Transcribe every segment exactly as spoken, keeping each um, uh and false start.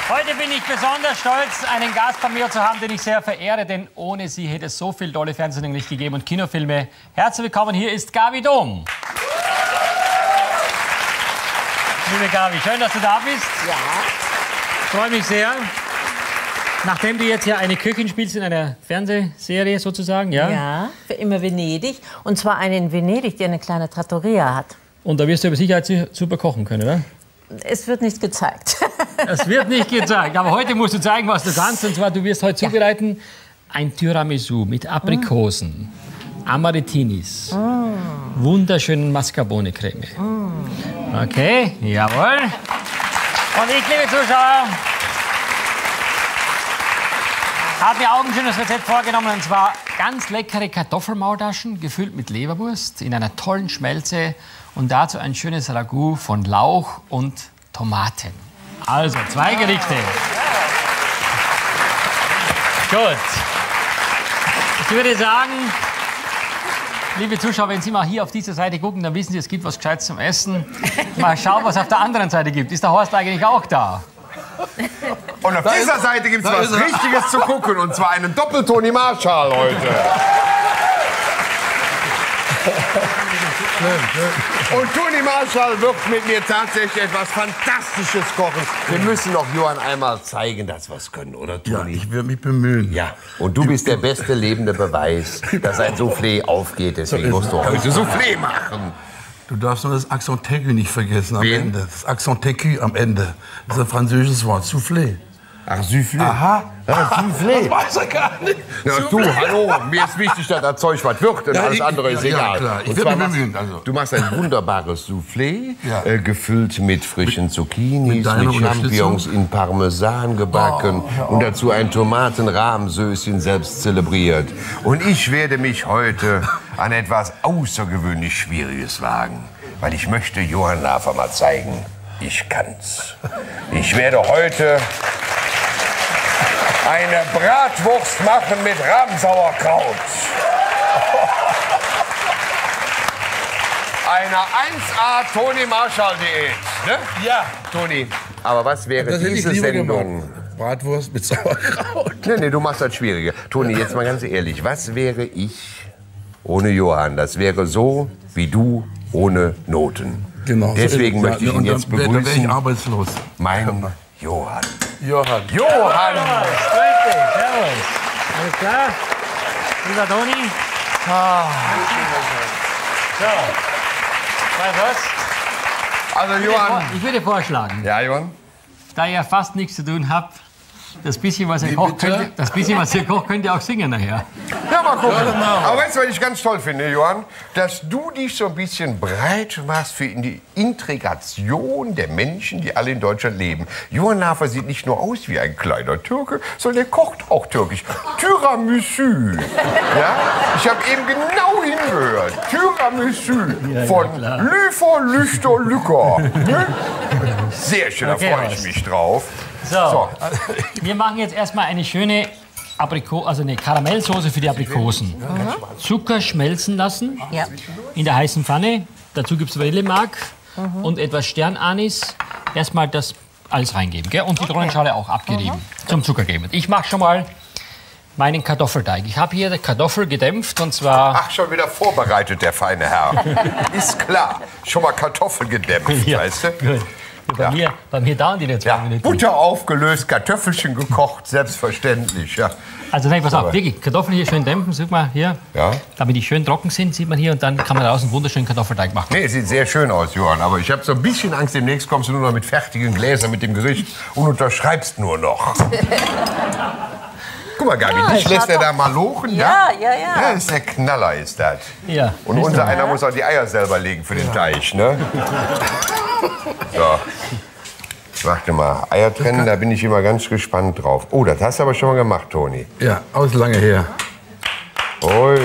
Heute bin ich besonders stolz, einen Gast bei mir zu haben, den ich sehr verehre, denn ohne sie hätte es so viele tolle Fernsehsendungen nicht gegeben und Kinofilme. Herzlich willkommen, hier ist Gabi Dom. Liebe Gabi, schön, dass du da bist. Ja. Freue mich sehr. Nachdem du jetzt hier eine Köchin spielst in einer Fernsehserie sozusagen, ja? Ja, für immer Venedig. Und zwar eine in Venedig, die eine kleine Trattoria hat. Und da wirst du aber sicher super kochen können, oder? Es wird nicht gezeigt. Es wird nicht gezeigt, aber heute musst du zeigen, was du kannst. Und zwar, du wirst heute ja. zubereiten ein Tiramisu mit Aprikosen, mm. Amaretinis, mm. wunderschönen Mascarpone-Creme. Mm. Okay, jawohl. Und ich, liebe Zuschauer, habe mir auch ein schönes Rezept vorgenommen. Und zwar ganz leckere Kartoffelmaultaschen, gefüllt mit Leberwurst in einer tollen Schmelze. Und dazu ein schönes Ragout von Lauch und Tomaten. Also, zwei Gerichte. Gut. Ich würde sagen, liebe Zuschauer, wenn Sie mal hier auf diese Seite gucken, dann wissen Sie, es gibt was Gescheites zum Essen. Mal schauen, was es auf der anderen Seite gibt. Ist der Horst eigentlich auch da? Und auf da dieser ist, Seite gibt es was Richtiges zu gucken. Und zwar einen Doppel-Toni Marschall heute. Und Toni Marschall wird mit mir tatsächlich etwas Fantastisches kochen. Wir müssen doch Johann einmal zeigen, dass wir es können, oder Toni? Ja, ich würde mich bemühen. Ja, und du bist der beste lebende Beweis, dass ein Soufflé aufgeht. Deswegen musst du heute Soufflé machen. Du darfst nur das Accent aigu nicht vergessen am Wen? Ende. Das Accent aigu am Ende. Das ist ein französisches Wort. Soufflé. Ach, Soufflé. Aha. Ja, Soufflé. Das weiß er gar nicht. Ja, du, hallo, mir ist wichtig, dass das Zeug was wird und ja, alles ich, andere ist ja, egal. Ja, klar. Ich und werde zwar mich bemühen. Also. Du machst ein wunderbares Soufflé, ja. äh, gefüllt mit frischen Zucchinis, mit, mit Champignons in Parmesan gebacken oh, und dazu ein Tomatenrahmsöschen selbst zelebriert. Und ich werde mich heute an etwas außergewöhnlich Schwieriges wagen, weil ich möchte Johann Lafer mal zeigen, ich kann's. Ich werde heute eine Bratwurst machen mit Rahmsauerkraut. Eine eins A Toni Marschall-Diät. Ne? Ja. Toni, aber was wäre das diese Sendung? Gemacht. Bratwurst mit Sauerkraut. Nee, nee, du machst das Schwierige. Toni, jetzt mal ganz ehrlich, was wäre ich ohne Johann? Das wäre so wie du ohne Noten. Genau. Deswegen möchte ich ihn ja, jetzt dann, begrüßen. Dann wäre ich arbeitslos. Mein Johann. Johann. Johann! Grüß dich, servus. Alles klar? Lieber Toni? Ah. So. Weißt du was? Also Johann. Ich würde vorschlagen, Ja, Johann? da ihr fast nichts zu tun habt, das bisschen, was ihr kocht, könnt, das bisschen, was ihr kocht, könnt ihr auch singen nachher. Ja, mal gucken. Ja, genau. Aber weißt du, was ich ganz toll finde, Johann? Dass du dich so ein bisschen breit machst für die Integration der Menschen, die alle in Deutschland leben. Johann Lafer sieht nicht nur aus wie ein kleiner Türke, sondern er kocht auch türkisch. Tiramisu. Ja? Ich habe eben genau hingehört. Tiramisu Ja, von ja, Lüfer, Lüchter, Lücker. Ne? Sehr schön, da Okay, freue ich was? mich drauf. So, So. wir machen jetzt erstmal eine schöne Apriko also eine Karamellsoße für die Aprikosen. Mhm. Zucker schmelzen lassen Ja. in der heißen Pfanne. Dazu gibt es Vanillemark mhm. und etwas Sternanis. Erstmal das alles reingeben. Gell? Und die Zitronenschale auch abgerieben mhm. zum Zucker geben. Ich mache schon mal meinen Kartoffelteig. Ich habe hier die Kartoffel gedämpft und zwar... Ach, schon wieder vorbereitet, der feine Herr. Ist klar. Schon mal Kartoffeln gedämpft, Ja, weißt du? gut. Bei, Ja. mir, bei mir dauern die nicht zwei Ja, Minuten. Butter aufgelöst, Kartoffelchen gekocht, selbstverständlich. Ja. Also nein, pass auf, Aber- wirklich, Kartoffeln hier schön dämpfen, sieht man hier, Ja. damit die schön trocken sind, sieht man hier, und dann kann man daraus einen wunderschönen Kartoffelteig machen. Nee, sieht sehr schön aus, Johann. Aber ich habe so ein bisschen Angst, demnächst kommst du nur noch mit fertigen Gläsern mit dem Gericht und unterschreibst nur noch. Guck mal, Gabi, Ja, dich ich lässt hab er doch- da malochen, Ja, ja? ja, ja. Ja, ist der Knaller, ist das. Ja. Und unser einer muss auch die Eier selber legen für den Teich, ne? So. Warte mal, Eier trennen, da bin ich immer ganz gespannt drauf. Oh, das hast du aber schon mal gemacht, Toni. Ja, aus lange her. Ui.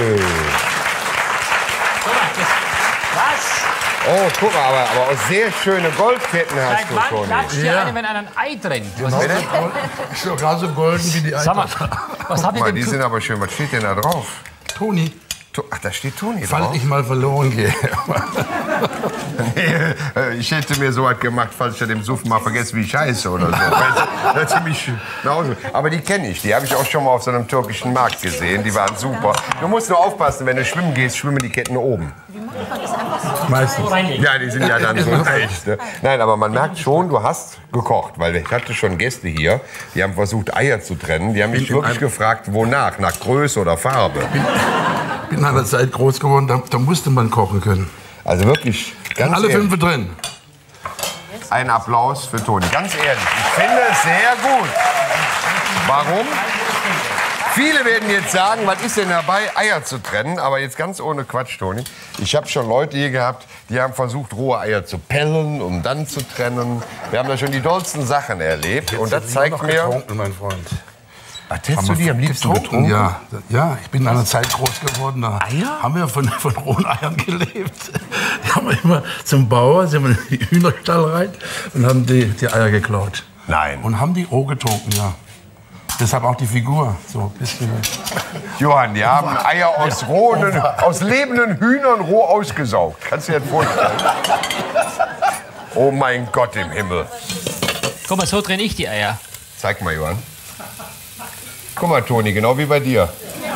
Was? Oh, guck mal, aber, aber auch sehr schöne Goldketten hast Seit du, wann Toni. klatscht hier Ja. einer, wenn einer ein Ei trennt? Was, Bitte? Ist doch gerade so golden wie die sag mal, Eier. was habt ihr Guck mal, denn die zu- sind aber schön. Was steht denn da drauf? Toni. Ach, da steht Toni Falls drauf. ich mal verloren gehe. Nee, ich hätte mir so was gemacht, falls ich ja dem Suff mal vergesse, wie ich heiße oder so. Weil das ziemlich nach Hause. Aber die kenne ich. Die habe ich auch schon mal auf so einem türkischen Markt gesehen. Die waren super. Du musst nur aufpassen, wenn du schwimmen gehst, schwimmen die Ketten oben. Meistens. Ja, die sind ja dann so leicht. Ne? Nein, aber man merkt schon, du hast gekocht. Weil ich hatte schon Gäste hier, die haben versucht, Eier zu trennen. Die haben mich wirklich gefragt, wonach? Nach Größe oder Farbe? Ich bin in einer Zeit groß geworden, da, da musste man kochen können. Also wirklich ganz Alle ehrlich. fünf drin. Ein Applaus für Toni. Ganz ehrlich, ich finde es sehr gut. Warum? Viele werden jetzt sagen, was ist denn dabei, Eier zu trennen? Aber jetzt ganz ohne Quatsch, Toni. Ich habe schon Leute hier gehabt, die haben versucht, rohe Eier zu pellen, um dann zu trennen. Wir haben da schon die dollsten Sachen erlebt. Und das zeigt mir... Getrunken, mein Freund. Ach, hättest du die am liebsten getrunken? Ja, ja, ich bin in einer Zeit groß geworden, da Eier? haben wir von, von rohen Eiern gelebt. Die haben wir immer zum Bauer, sind wir in den Hühnerstall rein und haben die, die Eier geklaut. Nein. Und haben die roh getrunken, ja. Deshalb auch die Figur, so ein bisschen. Johann, die haben Eier aus, rohen, aus lebenden Hühnern roh ausgesaugt. Kannst du dir das vorstellen? Oh mein Gott im Himmel. Guck mal, so trenne ich die Eier. Zeig mal, Johann. Guck mal, Toni, genau wie bei dir.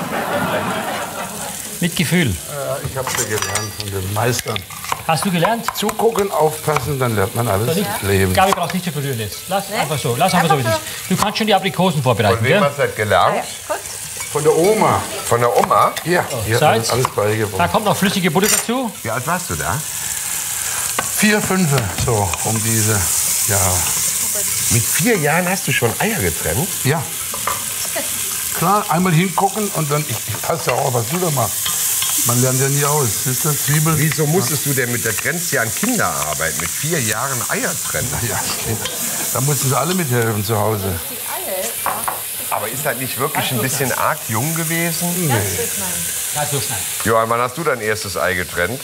Mit Gefühl. Ja, ich habe ja gelernt von den Meistern. Hast du gelernt? Zugucken, aufpassen, dann lernt man alles leben. Gabi brauchst nicht zu verlieren jetzt. Lass einfach so. Lass einfach so, wie es ist. Du kannst schon die Aprikosen vorbereiten, Von wem gell? hast du das gelernt? Von der Oma. Von der Oma? Ja, die hat Salz. uns alles Da beigebracht. kommt noch flüssige Butter dazu. Wie alt warst du da? Vier, fünf, so um diese Jahre. Mit vier Jahren hast du schon Eier getrennt? Ja. Klar, einmal hingucken und dann, ich, ich passe ja auch, was du da machst. Man lernt ja nie aus. Siehst du, Zwiebeln. Wieso musstest du denn mit der Grenze ja an Kinderarbeit mit vier Jahren Eier trennen? Ja, da mussten sie alle mithelfen zu Hause. Aber ist das nicht wirklich ein bisschen arg jung gewesen? Nee. Kannst du schneiden. Johann, wann hast du dein erstes Ei getrennt?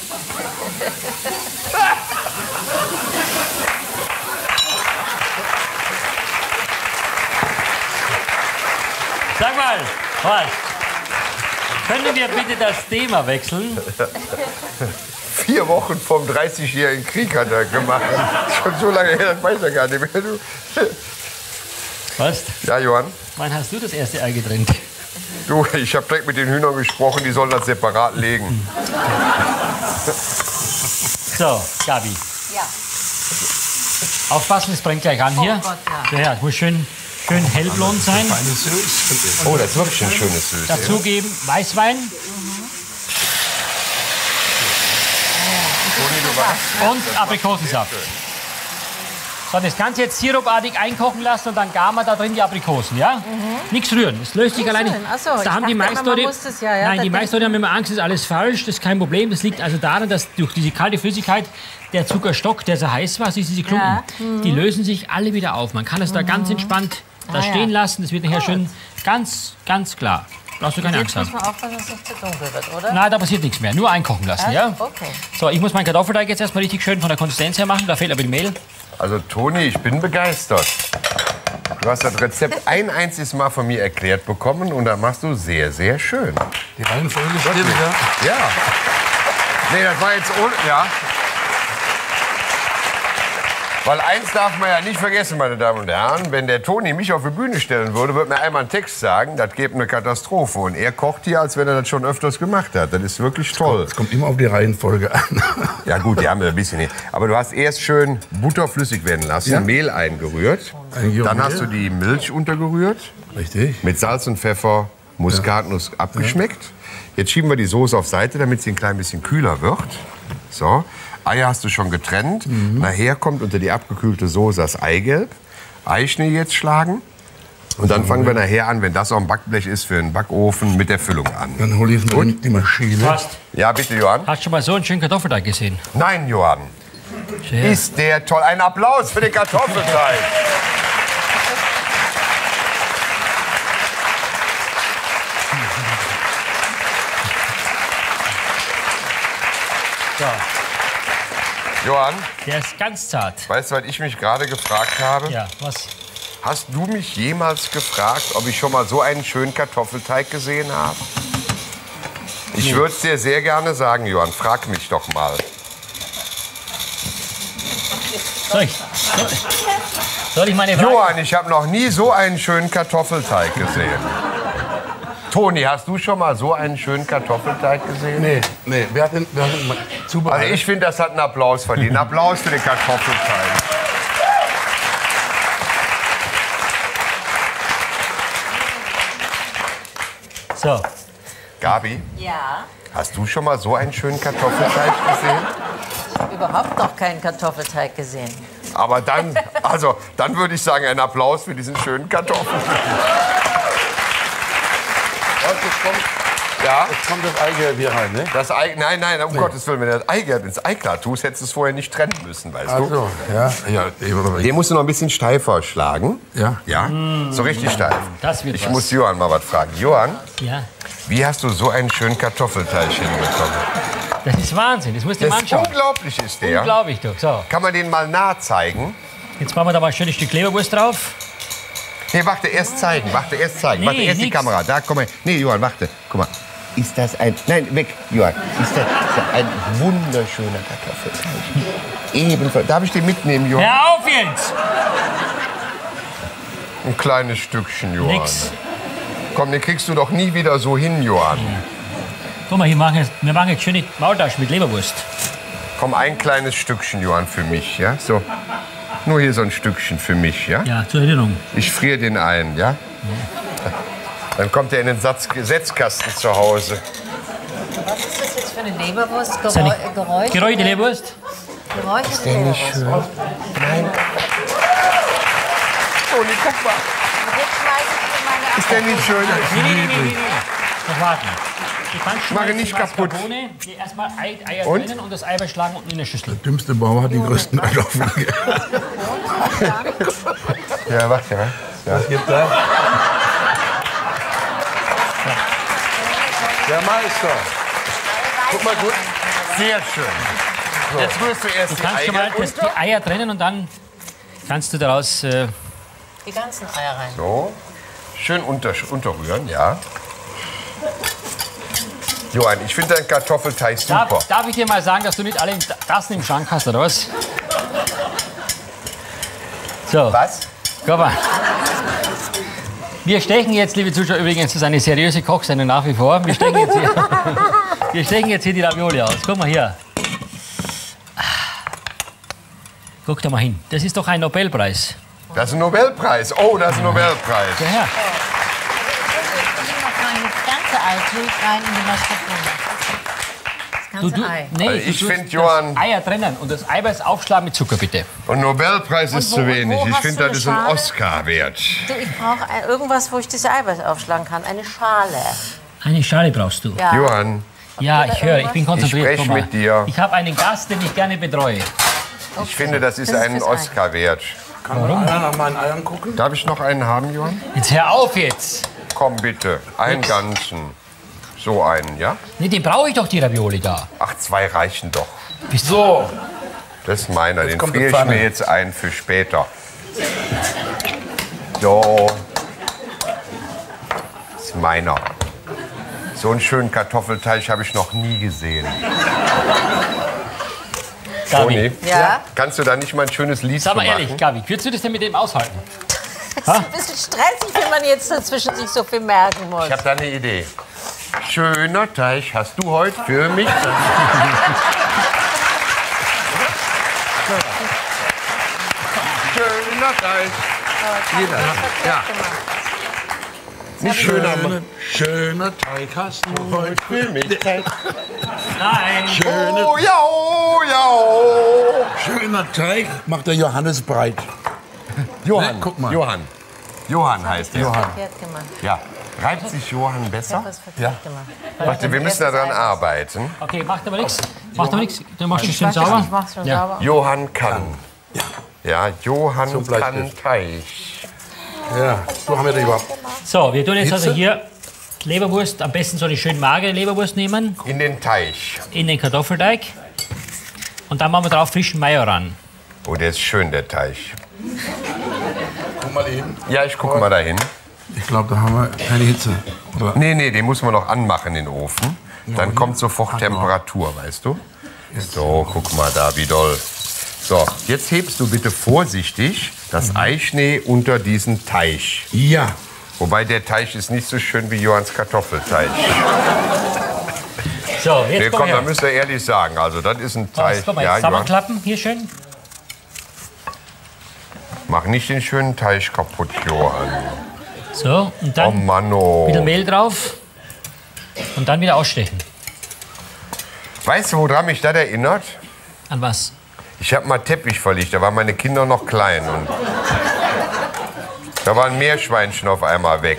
Sag mal, was? Können wir bitte das Thema wechseln? Vier Wochen vom dreißigjährigen Krieg hat er gemacht. Schon so lange her, das weiß er gar nicht mehr. Du. Was? Ja, Johann? Wann hast du das erste Ei getrennt? Du, ich habe direkt mit den Hühnern gesprochen, die sollen das separat legen. So, Gabi. Ja. Aufpassen, es brennt gleich an hier. Oh Gott, ja. So, ja, es muss schön, schön hellblond sein. Feine Süß. Oh, das ist wirklich ein schönes Süß. Dazugeben Weißwein und Aprikosensaft. So, das Ganze jetzt sirupartig einkochen lassen und dann garen wir da drin die Aprikosen, ja? Nichts rühren, das löst sich alleine. rühren, ach so, ich da haben die dachte meisten immer, man Leute, muss das ja, ja, nein, da die denk meisten Leute haben immer Angst, das ist alles falsch, das ist kein Problem. Das liegt also daran, dass durch diese kalte Flüssigkeit der Zuckerstock, der so heiß war, siehst du diese Klumpen, Ja. die lösen sich alle wieder auf. Man kann es da ganz entspannt da Ah, stehen ja. lassen, das wird nachher schön ganz, ganz klar. Brauchst du keine Jetzt Angst muss haben. man aufpassen, dass es nicht zu dunkel wird, oder? Nein, da passiert nichts mehr, nur einkochen lassen, ja? Okay. So, ich muss meinen Kartoffelteig jetzt erstmal richtig schön von der Konsistenz her machen, da fehlt aber die Mehl. Also Toni, ich bin begeistert. Du hast das Rezept ein einziges Mal von mir erklärt bekommen und das machst du sehr, sehr schön. Die Reihenfolge stimmt, ja. Ja. Nee, das war jetzt ohne... Ja. Weil eins darf man ja nicht vergessen, meine Damen und Herren, wenn der Toni mich auf die Bühne stellen würde, würde mir einmal einen Text sagen, das gäbe eine Katastrophe. Und er kocht hier, als wenn er das schon öfters gemacht hat. Das ist wirklich toll. Es kommt immer auf die Reihenfolge an. Ja gut, die haben wir ein bisschen hier. Aber du hast erst schön Butter flüssig werden lassen, Ja. Mehl eingerührt. Ein Dann Mehl. hast du die Milch untergerührt, Richtig. mit Salz und Pfeffer, Muskatnuss abgeschmeckt. Jetzt schieben wir die Soße auf Seite, damit sie ein klein bisschen kühler wird. So. Eier hast du schon getrennt. Mhm. Nachher kommt unter die abgekühlte Soße das Eigelb. Eischnee jetzt schlagen. Und dann fangen wir nachher an, wenn das auf dem Backblech ist, für den Backofen mit der Füllung an. Dann hole ich mal die Maschine. Passt. Ja, bitte, Johann. Hast du schon mal so einen schönen Kartoffelteig gesehen? Nein, Johann. Sehr. Ist der toll. Ein Applaus für den Kartoffelteig. So, Johann, der ist ganz zart. weißt du, was ich mich gerade gefragt habe? Ja, was? Hast du mich jemals gefragt, ob ich schon mal so einen schönen Kartoffelteig gesehen habe? Ich würde es dir sehr gerne sagen, Johann. Frag mich doch mal. Soll ich, soll, soll ich meine Frage? Johann, ich habe noch nie so einen schönen Kartoffelteig gesehen. Toni, hast du schon mal so einen schönen Kartoffelteig gesehen? Nee, nee. Wer hat den, wer hat den mal zubereitet? Also ich finde, das hat einen Applaus verdient. Einen Applaus für den Kartoffelteig. So, Gabi, Ja, hast du schon mal so einen schönen Kartoffelteig gesehen? ich habe überhaupt noch keinen Kartoffelteig gesehen. Aber dann, also, dann würde ich sagen, einen Applaus für diesen schönen Kartoffelteig. Und jetzt kommt, Ja, jetzt kommt das Eigelb hier rein, ne? das Ei, nein, nein, um Gottes Willen, wenn du das Eigelb ins Eiklar tust, hättest du es vorher nicht trennen müssen, weißt du? Also, ja. Ja, eben. Den musst du noch ein bisschen steifer schlagen. Ja. Ja, so richtig steif. das wird Ich was. muss Johann mal was fragen. Johann, ja, wie hast du so einen schönen Kartoffelteig hinbekommen? das ist Wahnsinn. Das musst du dir mal Das ist anschauen. unglaublich, ist der. Unglaublich, du. So, Kann man den mal nah zeigen? jetzt machen wir da mal ein schönes Stück Leberwurst drauf. Nee, warte, erst zeigen, warte, erst zeigen. Nee, warte, erst die nix. Kamera. Da, komm mal. Nee, Johann, warte. Guck mal. Ist das ein... Nein, weg, Johann. Ist das, ist das ein wunderschöner Kartoffelteig? Ebenfalls. Darf ich den mitnehmen, Johann? Hör auf jetzt! Ein kleines Stückchen, Johann. Nix. Komm, den kriegst du doch nie wieder so hin, Johann. Guck mal, hier machen jetzt, wir machen jetzt schöne Maultaschen mit Leberwurst. Komm, ein kleines Stückchen, Johann, für mich, ja? So. Nur hier so ein Stückchen für mich, ja? Ja, zur Erinnerung. Ich friere den ein, ja? Dann kommt er in den Satz Setzkasten zu Hause. Was ist das jetzt für eine Leberwurst? Ist eine Gereu Geräusch? geräucherte Leberwurst. Geräucherte Leberwurst. Nein. Toni, guck mal. Jetzt schmeiße ich in meine Ist der nicht schön? Nee, nee, nee, nee, nee. Noch warten. Die Pfannkuchen Mache jetzt nicht die kaputt. Mascarpone, die erstmal Ei, Eier Und? drinnen und das Eiweiß schlagen unten in der Schüssel. Der dümmste Bauer hat die größten Kartoffeln. Ja, warte, ja. Was gibt da? Der Meister. Guck mal, gut. Sehr schön. Jetzt rührst du erst Du die kannst schon mal Eier das, die unter. Eier trennen und dann kannst du daraus... Äh, Die ganzen Eier rein. So. Schön unter, unterrühren, ja. Johann, ich finde deinen Kartoffelteig super. darf, darf ich dir mal sagen, dass du nicht alle Tassen im Schrank hast, oder was? So, Was? guck mal. Wir stechen jetzt, liebe Zuschauer, übrigens, das ist eine seriöse Kochsendung nach wie vor. Wir stechen jetzt hier, wir stechen jetzt hier die Ravioli aus. Guck mal hier. Guck da mal hin. Das ist doch ein Nobelpreis. Das ist ein Nobelpreis. Oh, das ist ein Nobelpreis. Ja, ja. Ich nehme noch mal das ganze Ei tue ich rein in die Mascarpone. Das Du, ganze du, Ei. nee, Also du ich tust find, das Johann- Eier trennen und das Eiweiß aufschlagen mit Zucker, bitte. Und Nobelpreis ist wo- zu wenig. wo Ich hast finde, du das ist eine ein Schale? Oscar wert. Du, ich brauche ein- irgendwas, wo ich das Eiweiß aufschlagen kann. Eine Schale. Eine Schale brauchst du. Ja. Johann, Ja, ihr da ich höre, ich bin irgendwas? konzentriert. Ich sprech Guck mal. mit dir. Ich habe einen Gast, den ich gerne betreue. ich finde, das ist Das ist einen fürs Ei. Oscar wert. Kann man einer nach meinen Eiern gucken? Darf ich noch einen haben, Johann? Jetzt hör auf jetzt. Komm bitte, einen ganzen. So einen, ja? Nee, den brauche ich doch, die Ravioli da. Ach, zwei reichen doch. So. Das ist meiner. Den kommt die friere ich Pfanne. mir jetzt ein für später. So. Das ist meiner. So einen schönen Kartoffelteig habe ich noch nie gesehen. Gabi, Toni, Ja? kannst du da nicht mal ein schönes Lied sag zu mal machen? ehrlich, Gabi, würdest du das denn mit dem aushalten? Das ist ein bisschen stressig, wenn man jetzt dazwischen sich so viel merken muss. Ich habe da eine Idee. Schöner Teig hast du heute für mich. Schöner Teig. Jeder. Ja. Nicht schöner Mann. Schöner Teig hast du heute Für mich. Nein. Schöne, Oh ja, oh ja, oh. schöner Teig macht der Johannes breit. Johann, Ne, guck mal. Johann. Johann heißt er. Johann. Verkehrt gemacht. Ja. Reibt sich Johann besser? Was verkehrt gemacht. Warte, wir müssen daran arbeiten. Okay, macht aber nichts. Macht aber nichts. Du machst es Ich schön mach das, sauber. ich mach's schon Ja. sauber. Johann kann. Ja, Johann So bleibt kann es. Teig. Ja, so haben wir das überhaupt. So, wir tun jetzt also Hitze? hier Leberwurst, am besten so eine schön magere Leberwurst nehmen, In den Teig. in den Kartoffelteig. Und dann machen wir drauf frischen Majoran. Oh, der ist schön, der Teig. Guck mal eben. Ja, ich gucke mal dahin. Ich glaube, da haben wir keine Hitze. Oder? Nee, nee, den muss man noch anmachen, den Ofen. Dann Ja, kommt sofort Temperatur, weißt du? So, guck mal da, wie doll. So, jetzt hebst du bitte vorsichtig das Eischnee unter diesen Teich. Ja. Wobei der Teich ist nicht so schön wie Johanns Kartoffelteich. So, Nee, jetzt komm, komm da her. müsst ihr ehrlich sagen. Also, das ist ein Teich. Was, guck mal, Ja, jetzt Johann, zusammenklappen, hier schön. mach nicht den schönen Teich kaputt, Johann. So, und Oh dann Mann, oh. wieder Mehl drauf. Und dann wieder ausstechen. Weißt du, woran mich das erinnert? An was? Ich habe mal Teppich verlegt, da waren meine Kinder noch klein. Und da waren Meerschweinchen auf einmal weg.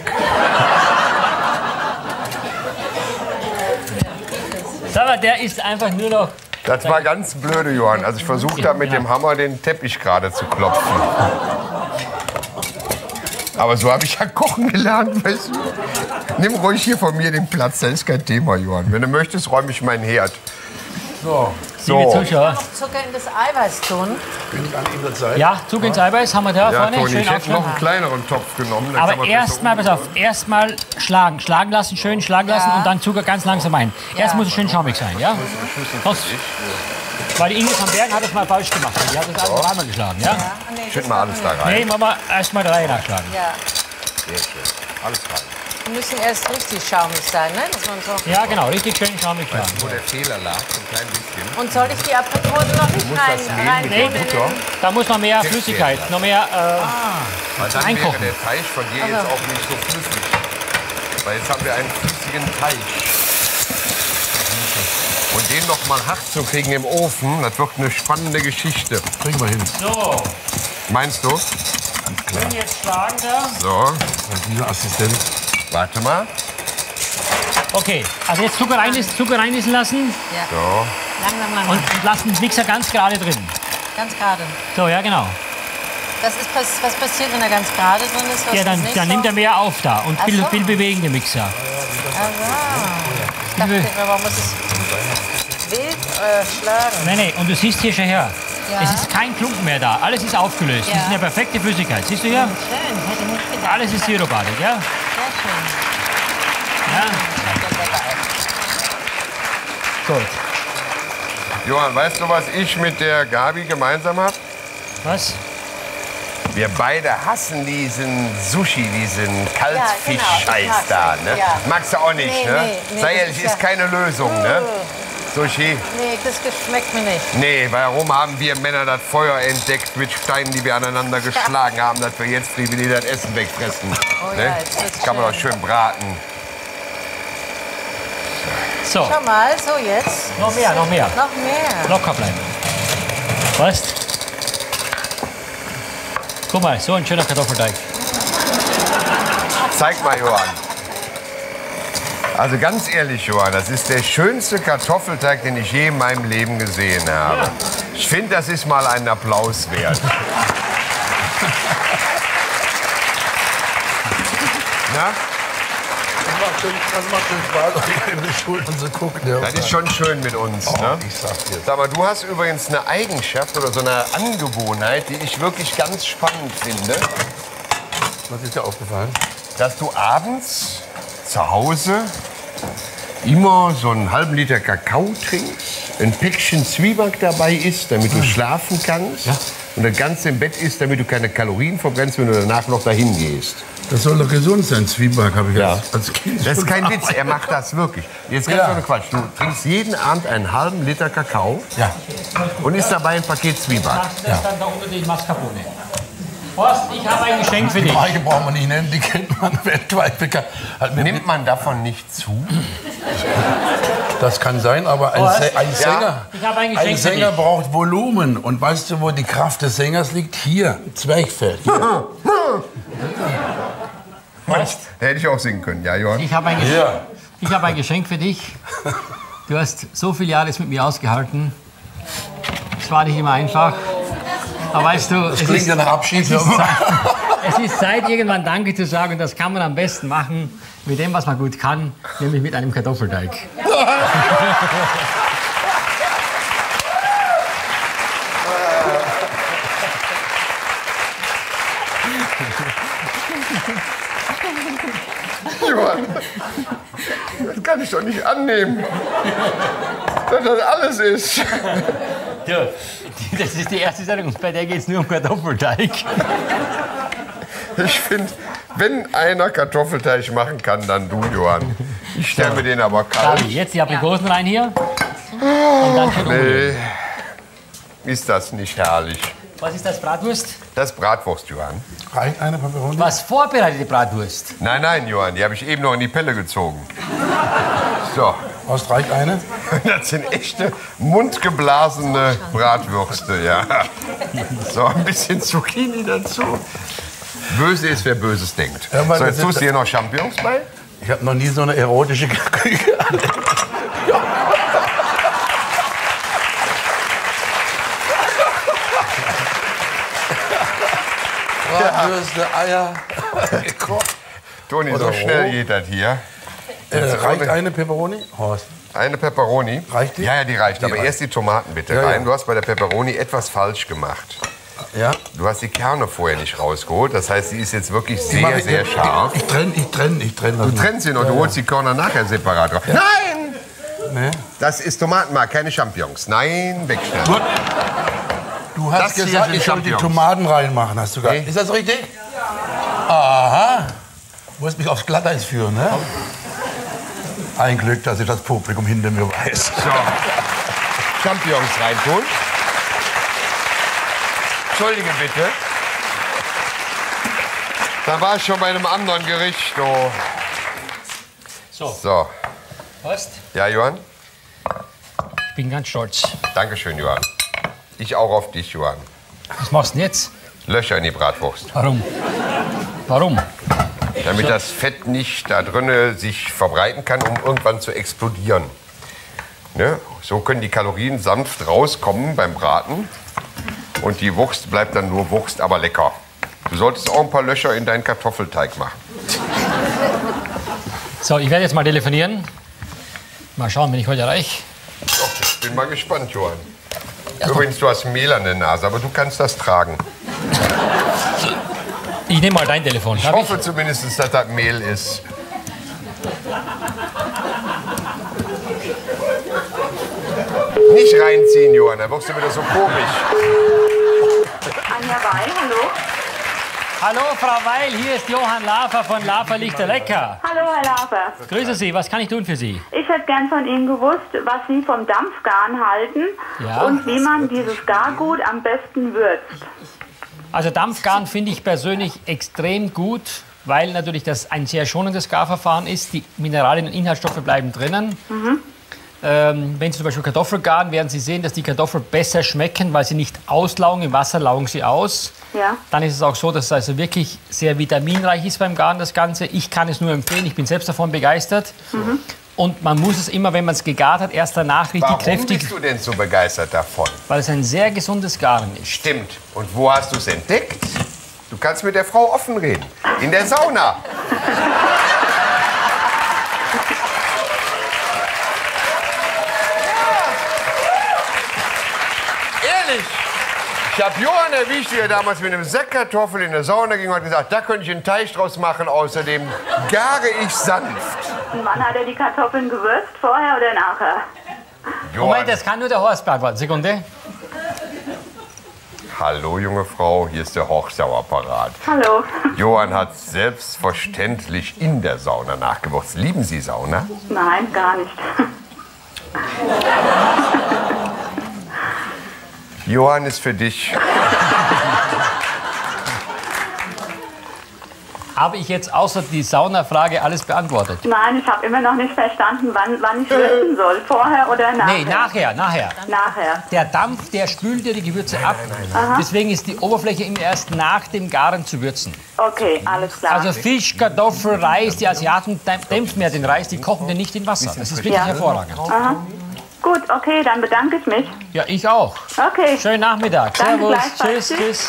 Sag mal, der ist einfach nur noch... Das war ganz blöde, Johann. Also ich versuche da mit dem Hammer den Teppich gerade zu klopfen. Aber so habe ich ja kochen gelernt, weißt du. Nimm ruhig hier von mir den Platz, das ist kein Thema, Johann. Wenn du möchtest, räume ich meinen Herd. So, Liebe So. Zuschauer. Noch Zucker in das Eiweiß tun. bin ich an Ihrer Seite. Ja, Zucker ins Eiweiß haben wir da Ja, vorne. Toni, Schön ich hätte noch aufschlagen. einen kleineren Topf genommen. dann kann Aber man erstmal, besser pass auf, erstmal schlagen. Schlagen lassen, schön schlagen lassen Ja. und dann Zucker ganz langsam ein. Erst muss es schön schaumig sein, ja? Sonst, weil die Ingrid am Berg hat das mal falsch gemacht. Die hat das alles dreimal geschlagen, ja? Ja, nee, das Schütt mal alles da rein. Nee, machen wir erstmal drei nachschlagen. Ja. Sehr schön. Alles rein. Die müssen erst richtig schaumig sein, ne? Dass man so Ja, genau, richtig schön schaumig schlagen. Wo der Fehler lag, so ein klein bisschen. Und soll ich die Aprikosen noch nicht musst rein, das Mehl rein mit der tun in Butter. den- Da muss noch mehr Flüssigkeit, noch mehr... Äh, Weil dann Einkochen. wäre der Teig von dir jetzt auch nicht so flüssig. Weil jetzt haben wir einen flüssigen Teig. Und den noch mal hart zu kriegen im Ofen, das wird eine spannende Geschichte. Kriegen wir hin. so, Meinst du? schön jetzt schlagen da. So, Und dieser Assistent. warte mal. Okay, also jetzt Zucker, rein, Zucker reinließen lassen So. Lang, lang, lang. und, und lassen den Mixer ganz gerade drin. Ganz gerade. So, ja genau. Das ist, pass- was passiert, wenn er ganz gerade drin ist? Was Ja, dann, ist nicht dann so? nimmt er mehr auf da und Ach will, so. will bewegen den Mixer. Ah, ich dachte, man muss es wild äh, schlagen. Nee, nee, und du siehst hier schon her. Ja. Es ist kein Klumpen mehr da. Alles ist aufgelöst. Ja. Das ist eine perfekte Flüssigkeit. Siehst du hier? Schön, hätte nicht gedacht. Alles ist sirupartig, ja? Sehr schön. Ja. Schaut ja lecker aus. Gut. Johann, weißt du, was ich mit der Gabi gemeinsam habe? Was? Wir beide hassen diesen Sushi, diesen Kaltfisch-Scheiß Ja, genau, ich mag's da. nicht, Ne? ja. Magst du auch nicht, Nee, ne? nee, nee, Sei das ehrlich, ist ist ja- keine Lösung, ne? Sushi? Nee, das schmeckt mir nicht. Nee, warum haben wir Männer das Feuer entdeckt mit Steinen, die wir aneinander geschlagen haben, dass wir jetzt frivillig das Essen wegfressen? Oh ne? ja, jetzt wird's Kann man schön. doch schön braten. So, Schau mal, so jetzt. noch mehr, noch mehr. Noch mehr. Locker bleiben. Was? Guck mal, so ein schöner Kartoffelteig. Zeig mal, Johann. Also ganz ehrlich, Johann, das ist der schönste Kartoffelteig, den ich je in meinem Leben gesehen habe. Ich finde, das ist mal einen Applaus wert. Na? Das macht schon, das macht schon Spaß, auf ihre Schultern zu gucken. Ja. Das ist schon schön mit uns, ne? Ich sag dir. Sag mal, du hast übrigens eine Eigenschaft oder so eine Angewohnheit, die ich wirklich ganz spannend finde, Was ist dir aufgefallen? dass du abends zu Hause immer so einen halben Liter Kakao trinkst, ein Päckchen Zwieback dabei isst, damit du schlafen kannst, Ja. und das Ganze im Bett isst, damit du keine Kalorien verbrennst, wenn du danach noch dahin gehst. Das soll doch gesund sein. Zwieback habe ich Ja. als, als Kind Das ist schon kein Witz, er macht das wirklich. Jetzt ganz Ja. ohne Quatsch. Du trinkst jeden Abend einen halben Liter Kakao Ja. und isst dabei ein Paket Zwieback. Das dann da unter die Mascarpone. Horst, ich habe ein Geschenk für Die dich. Marke braucht man nicht nennen, die kennt man weltweit bekannt. Hat mir Nimmt man davon nicht zu? Das kann sein, aber ein, Was? Sä- ein Ja. Sänger, Ich habe ein Geschenk ein für Sänger dich. braucht Volumen. Und weißt du, wo die Kraft des Sängers liegt? Hier, Zwerchfell. Hier. Horst, Hätte ich auch singen können, ja, Johann? ich habe ein, Gesch Ja. ich habe ein Geschenk für dich. Du hast so viele Jahre es mit mir ausgehalten. Es war nicht immer einfach. Aber weißt du, es Klingt ist, ja nach Abschied. es, ist Zeit, es ist Zeit, irgendwann Danke zu sagen. Und das kann man am besten machen mit dem, was man gut kann, nämlich mit einem Kartoffelteig. Johann, das kann ich doch nicht annehmen, dass das alles ist. Du, das ist die erste Sendung, bei der geht es nur um Kartoffelteig. Ich finde, wenn einer Kartoffelteig machen kann, dann du, Johann. Ich stelle mir den aber kalt. Gabi, jetzt die Aprikosen rein hier. Und dann schon umrühren. Nee, ist das nicht herrlich? Was ist das, Bratwurst? Das ist Bratwurst, Johann. Reicht eine Peperoni? Was vorbereitete Bratwurst? Nein, nein, Johann, die habe ich eben noch in die Pelle gezogen. So, Was reicht eine? das sind echte mundgeblasene Bratwürste, ja. So, ein bisschen Zucchini dazu. Böse ist, wer Böses denkt. Ja, weil So, jetzt das tust ist- du hier noch Champignons bei? Ich habe noch nie so eine erotische Küche erlebt. Bratwürste, Eier. Toni, so Oder schnell roh. geht das hier. Äh, reicht ohne- eine Peperoni? Horst. Eine Pepperoni. Reicht die? Ja, ja, die reicht. Die Aber reicht. erst die Tomaten bitte Ja, ja. rein. Du hast bei der Pepperoni etwas falsch gemacht. Ja? Du hast die Kerne vorher nicht rausgeholt. Das heißt, sie ist jetzt wirklich Die mach sehr, ich- sehr ich- scharf. Ich trenne, ich trenne, ich trenne das. Du trennst sie noch, du holst die Körner nachher separat raus. Nein! Nee. Das ist Tomatenmark, keine Champignons. Nein, wegschneiden. Gut. Du hast Das hier gesagt, sind ich soll die Champignons. Tomaten reinmachen, hast du gesagt. Nee. Ist das richtig? Aha. Du musst mich aufs Glatteis führen, ne? Ein Glück, dass ich das Publikum hinter mir weiß. So. Champignons reintun. Entschuldige bitte. Da war ich schon bei einem anderen Gericht. Oh. So, So. Horst, Ja, Johann? ich bin ganz stolz. Dankeschön, Johann. Ich auch auf dich, Johann. Was machst du denn jetzt? Löcher in die Bratwurst. Warum? Warum? Damit das Fett nicht da drinnen sich verbreiten kann, um irgendwann zu explodieren. Ne? So können die Kalorien sanft rauskommen beim Braten. Und die Wurst bleibt dann nur Wurst, aber lecker. Du solltest auch ein paar Löcher in deinen Kartoffelteig machen. So, ich werde jetzt mal telefonieren. Mal schauen, wenn ich heute erreiche. Doch, ich bin mal gespannt, Johann. Übrigens, du hast Mehl an der Nase, aber du kannst das tragen. Ich nehme mal dein Telefon. Ich Darf hoffe zumindest, dass das Mehl ist. Nicht reinziehen, Johann, dann wirst du wieder so komisch. Anja Weil, hallo. Hallo, Frau Weil, hier ist Johann Lafer von Lafer Lichter Lecker. Hallo, Herr Lafer. Grüße Sie, was kann ich tun für Sie? Ich hätte gern von Ihnen gewusst, was Sie vom Dampfgarn halten Ja. und wie man dieses Gargut am besten würzt. Also Dampfgarn finde ich persönlich extrem gut, weil natürlich das ein sehr schonendes Garverfahren ist. Die Mineralien und Inhaltsstoffe bleiben drinnen. Ähm, wenn Sie zum Beispiel Kartoffeln garen, werden Sie sehen, dass die Kartoffeln besser schmecken, weil sie nicht auslaugen. Im Wasser laugen sie aus. Ja. Dann ist es auch so, dass es also wirklich sehr vitaminreich ist beim Garen, das Ganze. Ich kann es nur empfehlen, ich bin selbst davon begeistert. Und man muss es immer, wenn man es gegart hat, erst danach richtig Warum kräftig, bist du denn so begeistert davon? weil es ein sehr gesundes Garen ist. Stimmt. Und wo hast du es entdeckt? Du kannst mit der Frau offen reden. In der Sauna. Ehrlich. Ich habe Johann erwischt, wie er damals mit einem Sack Kartoffeln in der Sauna ging und hat gesagt, da könnte ich einen Teig draus machen. Außerdem gare ich sanft. Und wann hat er die Kartoffeln gewürzt? Vorher oder nachher? Moment, das kann nur der Horst beantworten. Sekunde. Hallo, junge Frau, hier ist der Hochsauerapparat. Hallo. Johann hat selbstverständlich in der Sauna nachgewürzt. Lieben Sie Sauna? Nein, gar nicht. Johann ist für dich. Habe ich jetzt außer die Saunafrage alles beantwortet? Nein, ich habe immer noch nicht verstanden, wann, wann ich würzen soll. Vorher oder nachher? Nee, nachher, nachher. Nachher. Der Dampf, der spült dir die Gewürze ab. Deswegen ist die Oberfläche immer erst nach dem Garen zu würzen. Okay, alles klar. Also Fisch, Kartoffel, Reis, die Asiaten dämpfen ja den Reis, die kochen den nicht in Wasser. Das ist wirklich Ja. hervorragend. Gut, okay, dann bedanke ich mich. Ja, ich auch. Okay. Schönen Nachmittag. Danke Servus. gleichfalls. Tschüss, tschüss.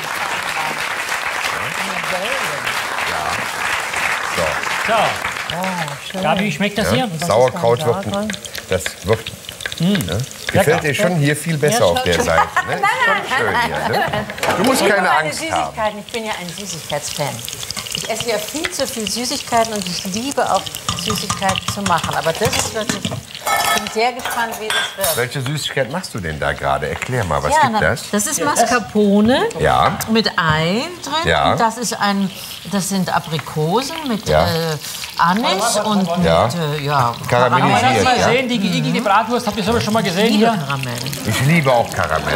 So. Gabi, wie schmeckt das Ja? hier? Sauerkraut wird. Das wird. Ne? Gefällt dir schon hier viel besser auf der Seite. Ne? Schon schön hier, ne? Du musst keine Meine Angst haben. Süßigkeiten. Ich bin ja ein Süßigkeitsfan. Ich esse ja viel zu viel Süßigkeiten und ich liebe auch Süßigkeiten zu machen. Aber das ist wirklich, ich bin sehr gespannt, wie das wird. Welche Süßigkeit machst du denn da gerade? Erklär mal, was Ja, gibt na, das? Das ist Mascarpone Ja. mit Ei drin. Ja. Und das, ist ein, das sind Aprikosen mit Ja. äh, Anis und Ja. mit äh, ja, Karamellisiert, Lass mal ja. sehen, die geigelte Bratwurst, habt ihr sowas schon mal gesehen Ich liebe hier? Karamell. Ich liebe auch Karamell.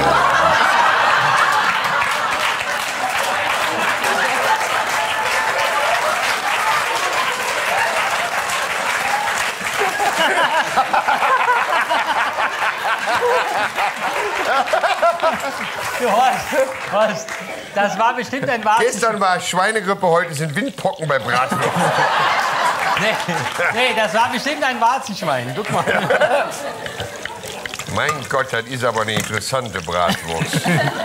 Du Horst, Horst, das war bestimmt ein Warzen. Gestern war Schweinegrippe, heute sind Windpocken bei Bratwurst. Nee, nee, das war bestimmt ein Warzenschwein. Guck mal. Mein Gott, das ist aber eine interessante Bratwurst.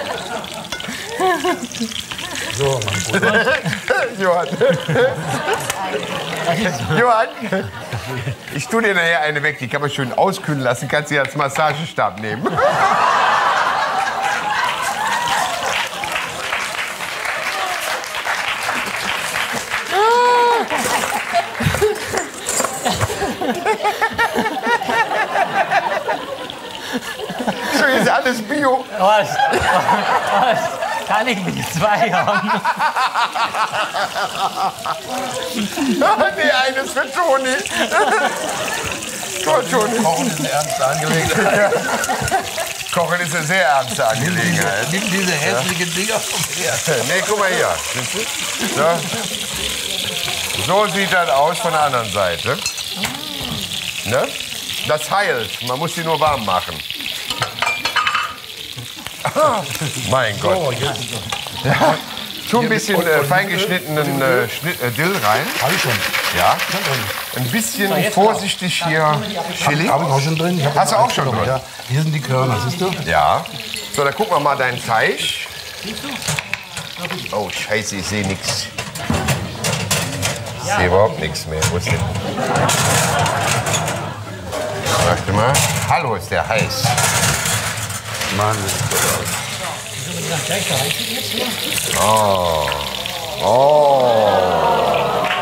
So, mein Bruder. Johann. Johann, ich tue dir nachher eine weg, die kann man schön auskühlen lassen, kannst sie als Massagestab nehmen. So ist alles Bio. Horst, Horst, kann ich nicht zwei haben? Nee, eines für Toni. Komm, Toni. Kochen ist eine ernste Angelegenheit. Kochen ist eine sehr ernste Angelegenheit. Nimm diese hässlichen Dinger vom Herd. Nee, guck mal hier. Siehst du? So. So sieht das aus von der anderen Seite. Ne? Das heilt. Man muss sie nur warm machen. Mein Gott. Oh, jetzt. Ja. Tu ein bisschen äh, Und- fein geschnittenen äh, Schnitt, äh, Dill rein. Hab ich schon. Ja. Ein bisschen vorsichtig hier Chili. Hab ich auch schon drin. Ich hab Hast du immer auch schon abgenommen, drin? Ja. Hier sind die Körner, siehst du? Ja. So, dann gucken wir mal deinen Teig. Oh, scheiße, ich sehe nichts. Ich sehe überhaupt nichts mehr. Wo ist denn? Warte mal. Hallo, ist der heiß. Mann, das ist gut aus. Oh. Oh.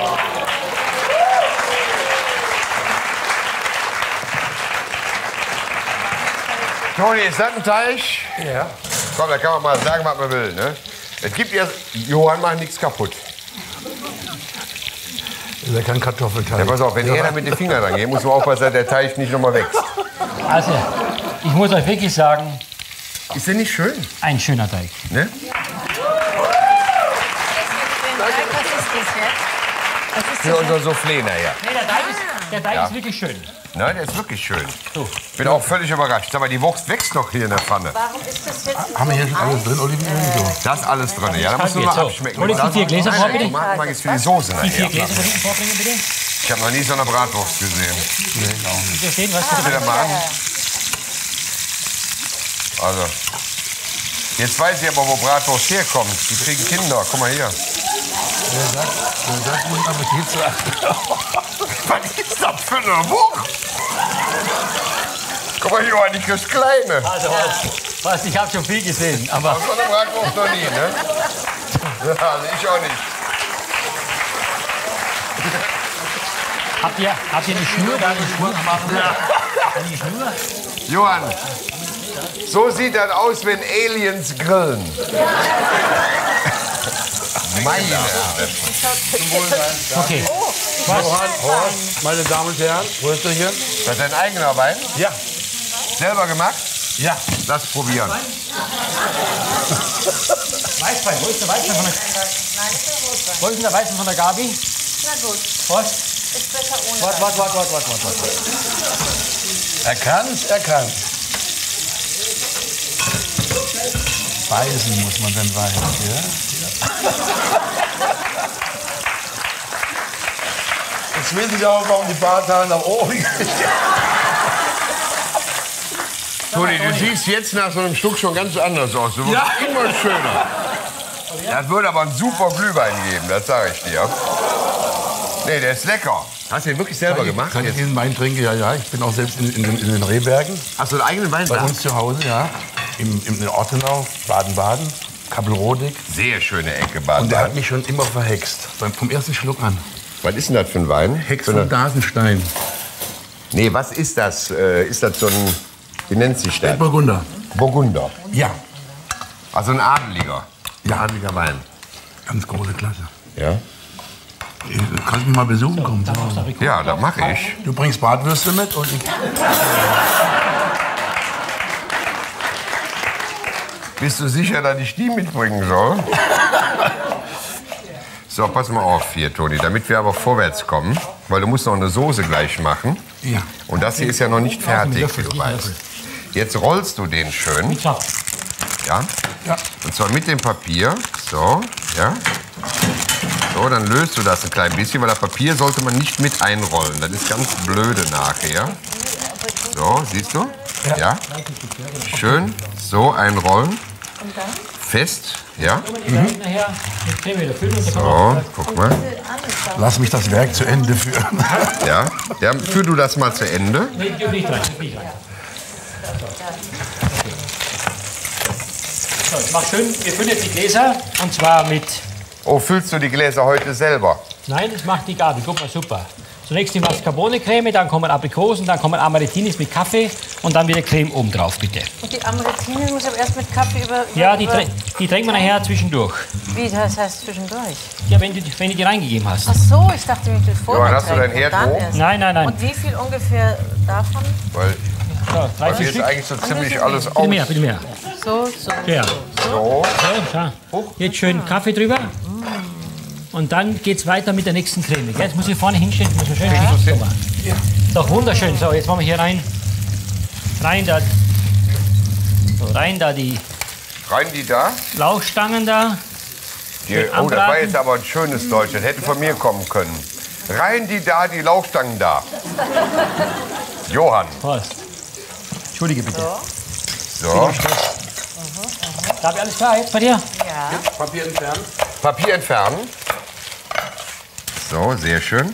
Toni, ist das ein Teig? Ja. Komm, da kann man mal sagen, was man will. Ne? Es gibt ja, Johann macht nichts kaputt. Das ist ja kein Kartoffelteig. Ja, pass auf, wenn er da mit den Fingern dran geht, muss man aufpassen, dass der Teig nicht nochmal wächst. Also, ich muss euch wirklich sagen, Ist der nicht schön? ein schöner Teig. Ne? Was ist das jetzt? Was ist Für unseren Soufflé nachher. Nee, der Teig, ist, der Teig Ja. ist wirklich schön. Nein, der ist wirklich schön. Bin auch völlig überrascht. Aber die Wurst wächst noch hier in der Pfanne. Warum ist das jetzt? Haben wir hier schon alles drin, Olivenöl? So. Das ist alles drin. Ja, da musst du Jetzt mal so. abschmecken. Hol ich die vier Gläser vor, bitte? Tomatenmark ist für die Soße Die vier nachher. Gläser da hinten vorbringen, bitte. Ich habe noch nie so eine Bratwurst gesehen. Hier stehen, was Guck dir das mal an. Also, jetzt weiß ich aber, wo Bratwurst herkommt. Die kriegen Kinder. Guck mal hier. Wer sagt, wer sagt guten Appetit zu Was ist das für eine Wurst? Guck mal, Johann, die kriegst kleine. Also, was, was, ich habe schon viel gesehen, aber So eine Bratwurst noch nie, ne? Also ich auch nicht. habt ihr, habt ihr eine Schnur da? Eine Schnur machen? Eine Schnur? Johann, so sieht das aus, wenn Aliens grillen. Meine Herren. Okay. Johann, Horst, meine Damen und Herren, Rösterchen. Das ist dein eigener Wein? Ja. Selber gemacht? Ja. Lass probieren. Weißwein, wo ist der Weißwein von der... Wo ist denn der Weißwein von der Gabi? Na gut, Was? ist besser ohne. Warte, warte, warte, warte, warte, warte. Erkannt, erkannt. Beißen muss man dann Wein, ja? Jetzt wissen Sie auch, warum die Barthaare nach oben gehen. Toni, du siehst jetzt nach so einem Stück schon ganz anders aus. Du wirst Ja. immer schöner. Das würde aber einen super Glühwein geben, das sage ich dir. Nee, der ist lecker. Hast du den wirklich selber gemacht? Kann ich Jetzt? diesen Wein trinken? Ja, ja. Ich bin auch selbst in, in, den- in den Rehbergen. Hast du einen eigenen Wein Bei da? uns zu Hause, ja. Im, im in Ortenau, Baden-Baden. Kabelrodig. Sehr schöne Ecke, Und der hat Baden. mich schon immer verhext. Beim, vom ersten Schluck an. Was ist denn das für ein Wein? Hex So von eine- Dasenstein. Nee, was ist das? Äh, ist das so ein, wie nennt sich das? Burgunder. Burgunder. Ja, Also ein adeliger. Ein Ja. adeliger Wein. ganz große Klasse. Ja? Du kannst mich mal besuchen kommen. Dann machst du Aprikosen. Ja, das mache ich. Du bringst Bratwürste mit und ich... Bist du sicher, dass ich die mitbringen soll? So, pass mal auf hier, Toni, damit wir aber vorwärts kommen, weil du musst noch eine Soße gleich machen. Ja. Und das hier ist ja noch nicht fertig, Löffel, wie du gib mir weißt. Jetzt rollst du den schön, Mit Schaf. ja? Ja. Und zwar mit dem Papier, so, ja? So, dann löst du das ein klein bisschen, weil das Papier sollte man nicht mit einrollen. Das ist ganz blöde nachher. So, siehst du? Ja. Schön so einrollen. Fest, ja? Nachher mit Creme wieder füllen und dann So, guck mal. Lass mich das Werk zu Ende führen. Ja, ja, führ du das mal zu Ende. Nee, die dürfen nicht rein, die dürfen nicht rein. So, jetzt mach schön, wir füllen jetzt die Gläser und zwar mit, Oh, füllst du die Gläser heute selber? nein, das macht die Gabi, guck mal, super. Zunächst die Mascarpone-Creme, dann kommen Aprikosen, dann kommen Amaretinis mit Kaffee und dann wieder Creme oben drauf, bitte. Und die Amaretine muss aber erst mit Kaffee über... über Ja, die, über, trä- die trinken wir nachher zwischendurch. Wie, das heißt zwischendurch? Ja, wenn du, wenn du die reingegeben hast. Ach so, ich dachte, wenn ich das vorher Johann, hast du trinke dein und Herd dann hoch? erst. Nein, nein, nein. Und wie viel ungefähr davon? Weil So, drei, bei vier mir ist Stück. eigentlich so ziemlich alles Bitte aus. mehr, bitte mehr. So, so. Ja. So. So, schau. Jetzt schön Kaffee drüber. Und dann geht's weiter mit der nächsten Creme. Gell? Jetzt muss ich vorne hinstellen, muss man schön ja. Guck mal. Doch wunderschön. So, jetzt machen wir hier rein. Rein da. So, rein da die Rein die da. Lauchstangen da. Die, oh, das war jetzt aber ein schönes Deutsch. Das hätte von mir kommen können. Rein die da, die Lauchstangen da. Johann. Prost. Entschuldige bitte. So. Da habe ich alles klar jetzt bei dir? Papier entfernen. Papier entfernen. So, sehr schön.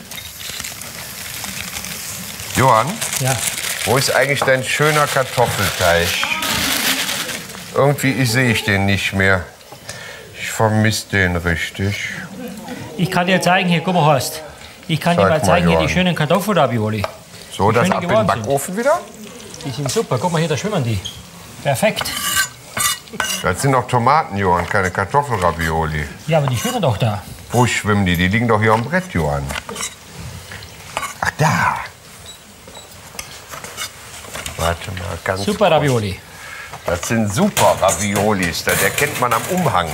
Johann, Ja. wo ist eigentlich dein schöner Kartoffelteig? Irgendwie ich sehe ich den nicht mehr. Ich vermisse den richtig. Ich kann dir zeigen, hier, guck mal, Horst. Ich kann dir Zeig mal mal, zeigen, hier die Johann. schönen Kartoffelravioli. So, das schön ab die in den geworden sind. Backofen wieder? Die sind super. Guck mal hier, da schwimmen die. Perfekt. Das sind doch Tomaten, Johann, keine Kartoffelravioli. Ja, aber die schwimmen doch da. Wo schwimmen die? Die liegen doch hier am Brett, Johann. Ach, da. Warte mal, ganz Super Ravioli. Das sind super Raviolis, das erkennt man am Umhang.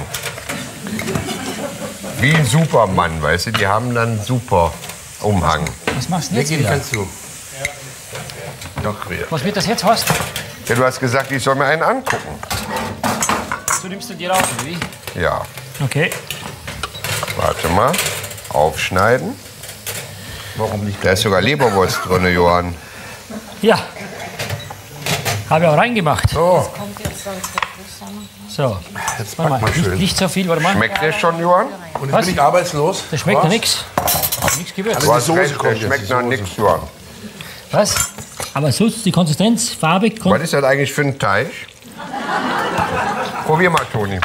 Wie ein Supermann, weißt du, die haben dann super Umhang. Was machst du Wir jetzt gehen wieder? ganz zu. Doch, wir. Was wird das jetzt, Horst? Ja, du hast gesagt, ich soll mir einen angucken. Du nimmst du dir raus, oder wie? Ja, Okay. warte mal. Aufschneiden. Warum nicht? Da ist sogar Leberwurst drin, Johann. Ja. Habe ich auch reingemacht. Oh, So. Jetzt Warte pack mal, mal nicht, schön. nicht so viel, warte mal. schmeckt der schon, Johann? Und jetzt Was? bin ich arbeitslos. Das schmeckt ja Was? nichts. Nichts gewürzt. Du hast Soße recht, der kommt jetzt, schmeckt die nach Soße. nichts, Johann. Was? Aber sonst die Konsistenz, farbig, Was kon ist das eigentlich für ein Teig? Probier mal, Toni.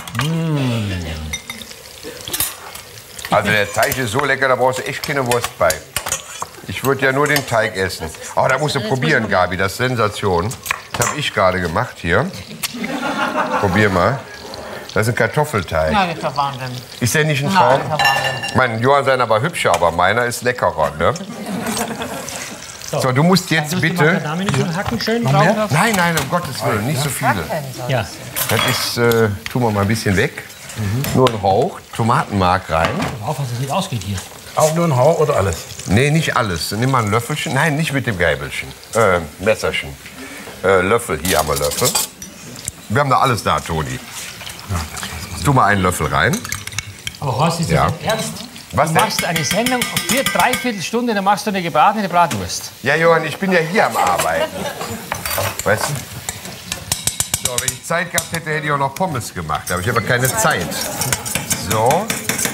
Also der Teig ist so lecker, da brauchst du echt keine Wurst bei. Ich würde ja nur den Teig essen. Aber da musst du probieren, Gabi, das ist Sensation. Das habe ich gerade gemacht hier. Probier mal. Das ist ein Kartoffelteig. Na, das ist doch Wahnsinn. Ist der nicht ein Na, Traum? das ist doch Wahnsinn. Mein Johann sein aber hübscher, aber meiner ist leckerer, ne? So, du musst jetzt Kannst du die bitte... Macadamia nicht schon hacken schön mehr? drauf? Nein, nein, um Gottes Willen, nicht so viele. Ja. Das ist, äh, tun wir mal ein bisschen weg. Nur ein Hauch, Tomatenmark rein. Auf, dass es nicht ausgeht hier. Auch nur ein Hauch oder alles? Nee, nicht alles. Nimm mal ein Löffelchen. Nein, nicht mit dem Gäbelchen. Äh, Messerchen. Äh, Löffel, hier haben wir Löffel. Wir haben da alles da, Toni. Tu mal einen Löffel rein. Aber Horst, ist das Ja. jetzt ernst? Was Du denn? machst eine Sendung für dreiviertel Stunde, dann machst du eine gebratene Bratwurst. Ja, Johann, ich bin ja hier am Arbeiten. Weißt du? So, wenn ich Zeit gehabt hätte, hätte ich auch noch Pommes gemacht. Aber ich habe keine Zeit. So.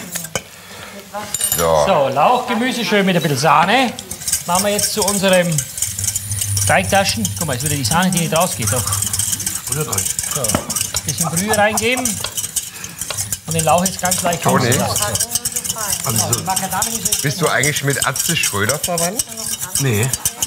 So. So, Lauch, Gemüse schön mit ein bisschen Sahne. Machen wir jetzt zu unserem Teigtaschen. Guck mal, jetzt wieder die Sahne, die nicht rausgeht. Doch. Rührt euch. So, bisschen Brühe reingeben. Und den Lauch jetzt ganz leicht Toni. rauslassen. Also, Bist du eigentlich mit Atze Schröder verwandt? nee.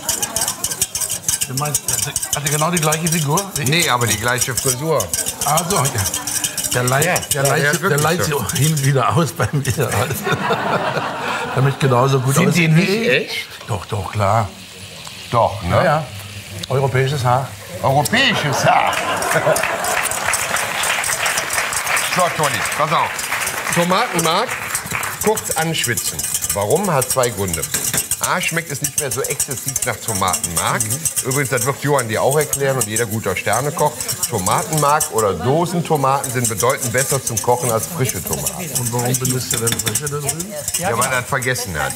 Du meinst, hat er genau die gleiche Figur? Nee, aber die gleiche Frisur. Also, ja. Der leiht, Ja, der ja, leiht, ja, der wirklich leiht so. sie hin und wieder aus bei mir. Damit genauso gut Sind die aussehen nicht wie ich. echt? Doch, doch, klar. Doch, ne? Ja, ja. Europäisches Haar. Europäisches Haar. So, Toni, pass auf. Tomatenmark kurz anschwitzen. Warum? Hat zwei Gründe. A, schmeckt es nicht mehr so exzessiv nach Tomatenmark. Übrigens, das wird Johann dir auch erklären und jeder guter Sternekoch. Tomatenmark oder Dosentomaten sind bedeutend besser zum Kochen als frische Tomaten. Und warum benutzt ihr denn frische da drüben? Ja, weil er das vergessen hat.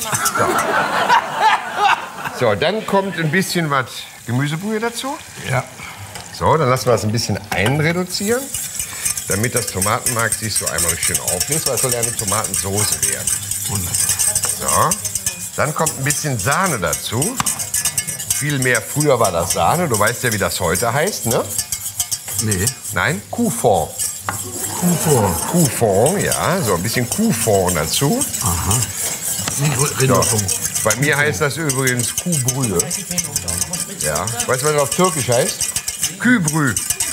So. So, dann kommt ein bisschen was Gemüsebrühe dazu. Ja. So, dann lassen wir das ein bisschen einreduzieren, damit das Tomatenmark sich so einmal schön auflöst, weil es soll ja eine Tomatensoße werden. Wunderbar. So, dann kommt ein bisschen Sahne dazu. Viel mehr, früher war das Sahne, du weißt ja, wie das heute heißt, ne? Nee. Nein, Kuhfond. Kuhfond. Kuhfond, ja, so ein bisschen Kuhfond dazu. Nicht Rinderfond. Bei mir heißt das übrigens Kuhbrühe. Ja, weißt du, was das auf Türkisch heißt? Kühlbrühe.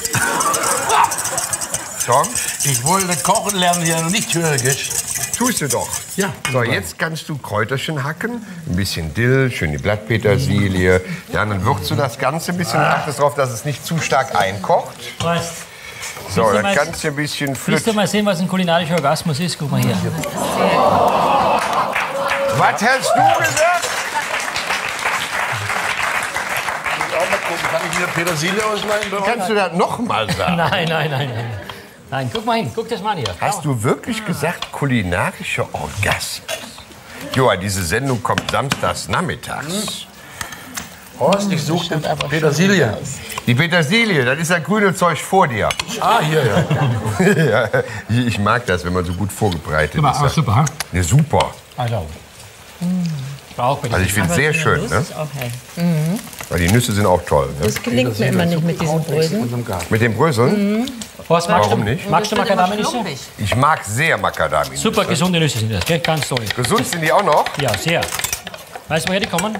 Tom, Ich wollte kochen lernen, hier noch nicht Türkisch. tust du doch. Ja. So, jetzt kannst du Kräuterchen hacken. Ein bisschen Dill, schön die Blattpetersilie. Ja, dann würzt du das Ganze ein bisschen. Achtest darauf, dass es nicht zu stark einkocht. Weißt, So, Willst du dann mal- kannst du ein bisschen willst du flütten. mal sehen, was ein kulinarischer Orgasmus ist? Guck mal hier. Was hast du gesagt? Auch mal gucken, kann ich wieder Petersilie ausleihen? Kannst du das noch mal sagen? Nein, nein, nein, nein. Nein, guck mal hin. Guck das mal an hier. Hast du wirklich gesagt kulinarischer Orgasmus? Joa, diese Sendung kommt samstags nachmittags. Horst, ich suche Petersilie. Die Petersilie, das ist das grüne Zeug vor dir. Ah, hier, ja. Ja, ich mag das, wenn man so gut vorbereitet Guck mal, ist. aber super, ha? Ja, super. Also. Auch bitte. Also ich finde es sehr schön. Ne? Ist auch hell. Weil die Nüsse sind auch toll. Ne? Das gelingt mir immer nicht mit diesen Bröseln. Mit den Bröseln? Horst, magst Warum du, nicht? Magst du Macadamia-Nüsse? Ich mag sehr Macadamia. Super gesunde Nüsse sind das, gell? Ganz toll. Gesund sind die auch noch? Ja, sehr. Weißt du, woher die kommen?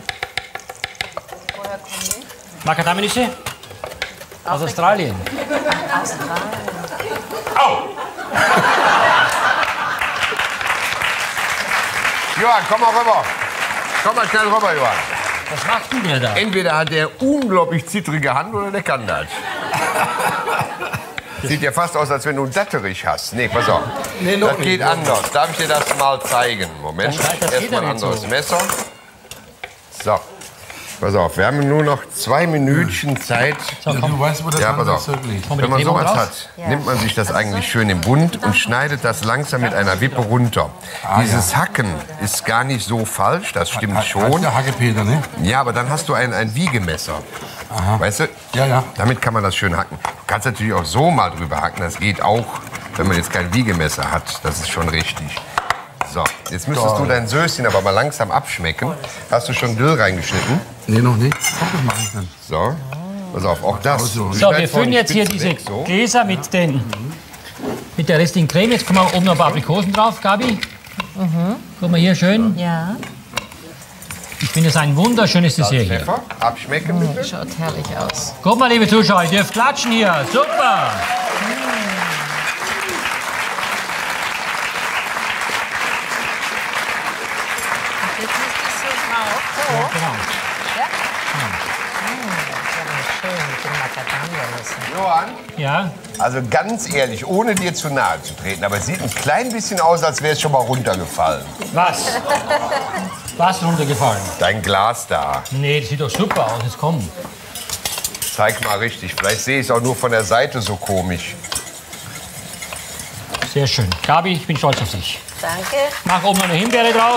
Macadamia-Nüsse? Aus Australien. Johann, komm mal rüber. Komm mal schnell rüber, Johann. Was macht denn der da? Entweder hat der unglaublich zittrige Hand oder der kann das. Sieht ja fast aus, als wenn du einen Datterich hast. Nee, pass auf. Nee, noch das geht nicht. anders. Darf ich dir das mal zeigen? Moment. Das- das geht Erstmal ja ein nicht anderes so. Messer. So. Pass auf, wir haben nur noch zwei Minütchen Zeit. So, Du komm. weißt, wo das Ja, pass auf. Handwerkszeug liegt. Komm mit Wenn man der Creme sowas drauf. hat, nimmt man sich das eigentlich schön im Bund und schneidet das langsam mit einer Wippe runter. Dieses Hacken ist gar nicht so falsch, das stimmt Heißt schon. der Hackepeter, ne? Ja, aber dann hast du ein, ein Wiegemesser. Weißt du? Ja, ja. Damit kann man das schön hacken. Du kannst natürlich auch so mal drüber hacken. Das geht auch, wenn man jetzt kein Wiegemesser hat. Das ist schon richtig. So, jetzt müsstest du dein Söschen aber mal langsam abschmecken. Hast du schon Dill reingeschnitten? Nee, noch nicht. Doch, das mache ich dann. So, pass auf, auch das. So, So, wir füllen jetzt hier diese Weg, so. Gläser mit, den, mit der restlichen Creme. Jetzt kommen oben noch ein paar Aprikosen drauf, Gabi. Guck mal hier schön. Ja, Ich finde es ein wunderschönes Dessert hier. Pfeffer, abschmecken bitte. schaut herrlich aus. Guck mal, liebe Zuschauer, ihr dürft klatschen hier. Super. Jetzt ist es so drauf. So. Genau. Ja? Schön mit den Macadamia-Nüssen. Johann, Ja, also ganz ehrlich, ohne dir zu nahe zu treten, aber es sieht ein klein bisschen aus, als wäre es schon mal runtergefallen. was? Was runtergefallen? Dein Glas da. Nee, das sieht doch super aus. Jetzt komm. Zeig mal richtig. Vielleicht sehe ich es auch nur von der Seite so komisch. Sehr schön. Gabi, ich bin stolz auf dich. Danke. Mach oben noch eine Himbeere drauf.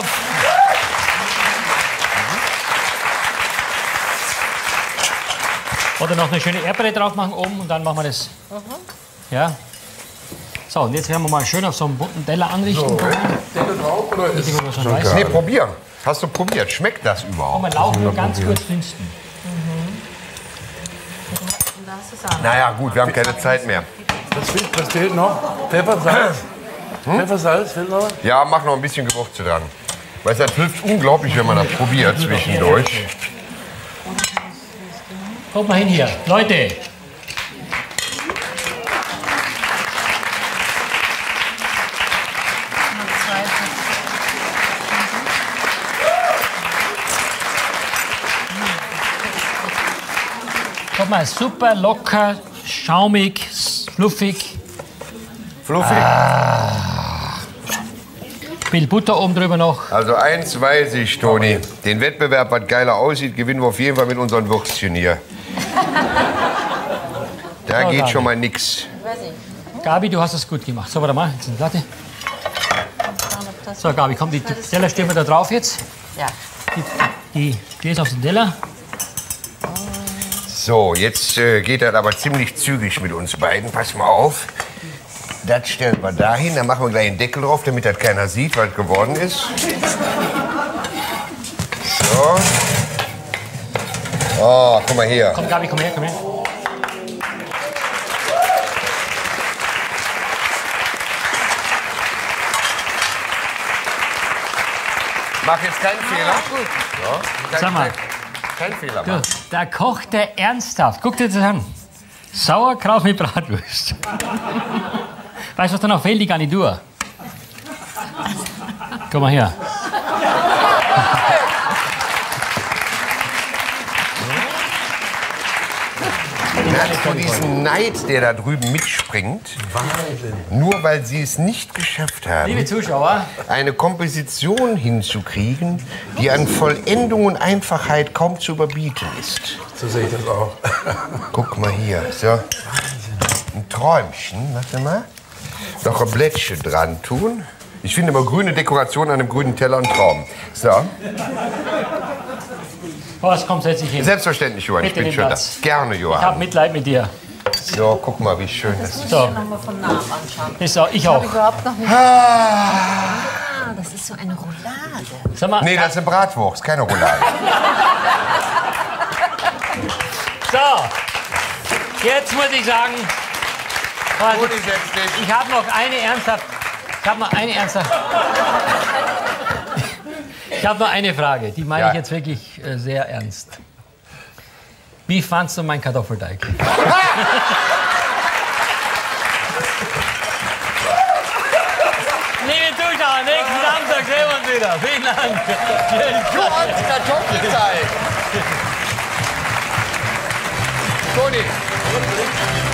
Oder noch eine schöne Erdbeere drauf machen oben und dann machen wir das. Ja. So, und jetzt werden wir mal schön auf so einem bunten Teller anrichten. Deckel drauf oder ist Guck mal, schon weiß. Nee, probieren. Hast du probiert? Schmeckt das Komm, überhaupt? mal Lauch nur ganz kurz dünsten. Da hast du Sahne. Naja, gut, wir haben keine Zeit mehr. das, fehlt, das fehlt noch? Pfeffer, Salz? Hm? Pfeffer, Salz, fehlt noch? Ja, mach noch ein bisschen Gewürze dran. Weil es hilft unglaublich, wenn man das probiert zwischendurch. Kommt mal hin hier. Leute. Guck mal, super locker, schaumig, fluffig. Fluffig? Ah. Viel Butter oben drüber noch. Also eins weiß ich, Toni. Den Wettbewerb, was geiler aussieht, gewinnen wir auf jeden Fall mit unseren Würstchen hier. Da So, geht Gabi. schon mal nix. Gabi, du hast es gut gemacht. So, warte mal, jetzt eine Platte. So, Gabi, komm, die Teller stehen wir da drauf jetzt. Ja. Die, die Gläser auf den Teller. So, jetzt äh, geht das aber ziemlich zügig mit uns beiden. Pass mal auf. Das stellen wir dahin, dann machen wir gleich einen Deckel drauf, damit das keiner sieht, was geworden ist. So. Oh, guck mal hier. Komm, Gabi, komm her, komm her. Mach jetzt keinen Fehler. Gut. Ja, kein, Sag mal. Kein Fehler Du, machen. da kocht der ernsthaft. Guck dir das an. Sauerkraut mit Bratwurst. Weißt du, was da noch fehlt? Die Garnitur. Komm mal her. Merkst du diesen Neid, der da drüben mitspringt? Wahnsinn. Nur weil sie es nicht geschafft haben, Liebe Zuschauer, eine Komposition hinzukriegen, die an Vollendung und Einfachheit kaum zu überbieten ist. So sehe ich das auch. Guck mal hier. So. Ein Träumchen, warte mal. Noch ein Blättchen dran tun. Ich finde immer grüne Dekoration an einem grünen Teller ein Traum. So. Horst, komm, setz dich hin. Selbstverständlich, Johann. Ich Bitte bin den schon da. Platz. Gerne, Ich hab Johann. Mitleid mit dir. So, guck mal, wie schön das ist. So, Noch mal von nah anschauen. ist auch, ich Ich habe auch. überhaupt noch nicht. Ah, das ist so eine Roulade. Sag mal, Nee, das ist eine Bratwurst, keine Roulade. so, jetzt muss ich sagen, Horst, Toni, setz dich. ich habe noch eine ernsthaft. Ich habe noch eine ernsthaft. Ich habe noch eine Frage, die meine Ja. ich jetzt wirklich äh, sehr ernst. Wie fandst du meinen Kartoffelteig? Liebe Zuschauer, nächsten Samstag sehen wir uns wieder. Vielen Dank. Johanns Kartoffelteig. Toni.